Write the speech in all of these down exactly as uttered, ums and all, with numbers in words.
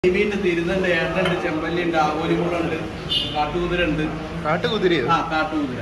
ടിവിന്റെ തിരുന്നുണ്ട്, ഏട്ടുണ്ട്, ചെമ്പല്ലിയുണ്ട്, ആവോലിമുളുണ്ട്, കാട്ടുകുതിരുണ്ട്. കാട്ടുകുതിരയോ? ആ കാട്ടുകുതിര.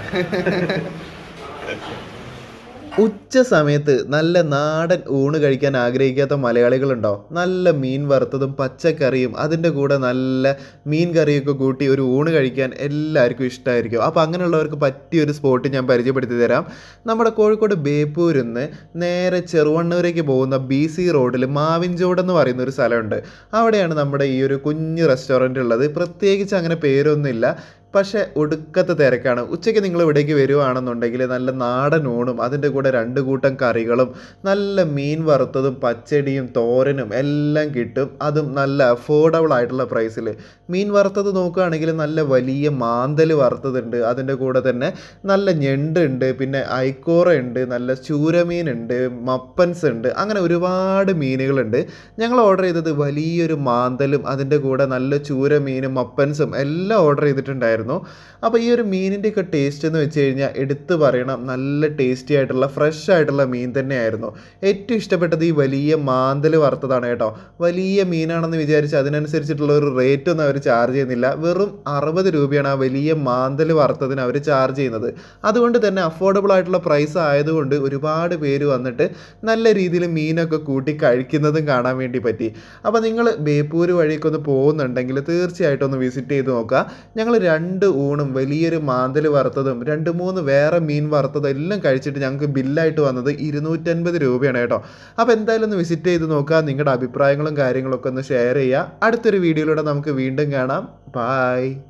ഉച്ച സമയത്ത് നല്ല നാടൻ ഊണ് കഴിക്കാൻ ആഗ്രഹിക്കാത്ത മലയാളികളുണ്ടോ? നല്ല മീൻ വറുത്തതും പച്ചക്കറിയും അതിൻ്റെ കൂടെ നല്ല മീൻ കറിയൊക്കെ കൂട്ടി ഒരു ഊണ് കഴിക്കാൻ എല്ലാവർക്കും ഇഷ്ടമായിരിക്കും. അപ്പോൾ അങ്ങനെയുള്ളവർക്ക് പറ്റിയൊരു സ്പോട്ട് ഞാൻ പരിചയപ്പെടുത്തി തരാം. നമ്മുടെ കോഴിക്കോട് ബേപ്പൂരിൽ നിന്ന് നേരെ ചെറുവണ്ണൂരേക്ക് പോകുന്ന ബി സി റോഡിൽ മാവിൻചോട് എന്ന് പറയുന്ന ഒരു സ്ഥലമുണ്ട്. അവിടെയാണ് നമ്മുടെ ഈ ഒരു കുഞ്ഞ് റെസ്റ്റോറൻറ്റ് ഉള്ളത്. പ്രത്യേകിച്ച് അങ്ങനെ പേരൊന്നുമില്ല, പക്ഷേ ഒടുക്കത്തെ തിരക്കാണ്. ഉച്ചയ്ക്ക് നിങ്ങൾ ഇവിടേക്ക് വരുവാണെന്നുണ്ടെങ്കിൽ നല്ല നാടൻ ഊണും അതിൻ്റെ കൂടെ രണ്ട് കൂട്ടം കറികളും നല്ല മീൻ വറുത്തതും പച്ചടിയും തോരനും എല്ലാം കിട്ടും. അതും നല്ല അഫോർഡബിൾ ആയിട്ടുള്ള പ്രൈസിൽ. മീൻ വറുത്തത് നോക്കുകയാണെങ്കിൽ നല്ല വലിയ മാന്തൽ വറുത്തതുണ്ട്, അതിൻ്റെ കൂടെ തന്നെ നല്ല ഞണ്ടുണ്ട്, പിന്നെ ഐക്കോറ ഉണ്ട്, നല്ല ചൂരമീനുണ്ട്, മപ്പൻസ് ഉണ്ട്, അങ്ങനെ ഒരുപാട് മീനുകളുണ്ട്. ഞങ്ങൾ ഓർഡർ ചെയ്തത് വലിയൊരു മാന്തലും അതിൻ്റെ കൂടെ നല്ല ചൂരമീനും മപ്പൻസും എല്ലാം ഓർഡർ ചെയ്തിട്ടുണ്ടായിരുന്നു. അപ്പോൾ ഈ ഒരു മീനിൻ്റെയൊക്കെ ടേസ്റ്റ് എന്ന് വെച്ച് കഴിഞ്ഞാൽ എടുത്തു പറയണം, നല്ല ടേസ്റ്റി ആയിട്ടുള്ള ഫ്രഷ് ആയിട്ടുള്ള മീൻ തന്നെയായിരുന്നു. ഏറ്റവും ഇഷ്ടപ്പെട്ടത് ഈ വലിയ മാന്തൽ വറുത്തതാണ് കേട്ടോ. വലിയ മീനാണെന്ന് വിചാരിച്ച് അതിനനുസരിച്ചിട്ടുള്ള ഒരു റേറ്റ് ഒന്നും അവർ ചാർജ് ചെയ്യുന്നില്ല. വെറും അറുപത് രൂപയാണ് ആ വലിയ മാന്തൽ വറുത്തതിന് അവർ ചാർജ് ചെയ്യുന്നത്. അതുകൊണ്ട് തന്നെ അഫോർഡബിൾ ആയിട്ടുള്ള പ്രൈസ് ആയതുകൊണ്ട് ഒരുപാട് പേര് വന്നിട്ട് നല്ല രീതിയിൽ മീനൊക്കെ കൂട്ടി കഴിക്കുന്നതും കാണാൻ വേണ്ടി പറ്റി. അപ്പോൾ നിങ്ങൾ ബേപ്പൂർ വഴിയൊക്കെ ഒന്ന് പോകുന്നുണ്ടെങ്കിൽ തീർച്ചയായിട്ടും ഒന്ന് വിസിറ്റ് ചെയ്ത് നോക്കുക. ഞങ്ങൾ രണ്ട് ഊണും വലിയൊരു മാന്തൽ വറുത്തതും രണ്ട് മൂന്ന് വേറെ മീൻ വറുത്തതും എല്ലാം കഴിച്ചിട്ട് ഞങ്ങൾക്ക് ബില്ലായിട്ട് വന്നത് ഇരുന്നൂറ്റൻപത് രൂപയാണ് കേട്ടോ. അപ്പോൾ എന്തായാലും ഒന്ന് വിസിറ്റ് ചെയ്ത് നോക്കുക. നിങ്ങളുടെ അഭിപ്രായങ്ങളും കാര്യങ്ങളൊക്കെ ഒന്ന് ഷെയർ ചെയ്യുക. അടുത്തൊരു വീഡിയോയിലൂടെ നമുക്ക് വീണ്ടും കാണാം. ബായ്.